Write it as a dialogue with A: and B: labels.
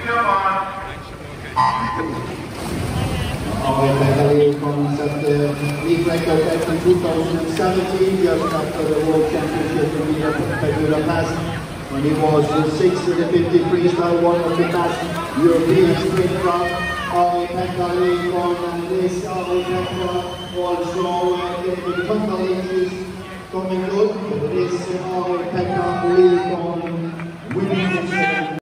A: Medal comes at the league record back in 2017, just after the World Championship in Budapest, when he was the 6th in the 50 freestyle, one of the best European sprint round. Pekka on this Pekka also in the total inches coming good. This Pekka on winning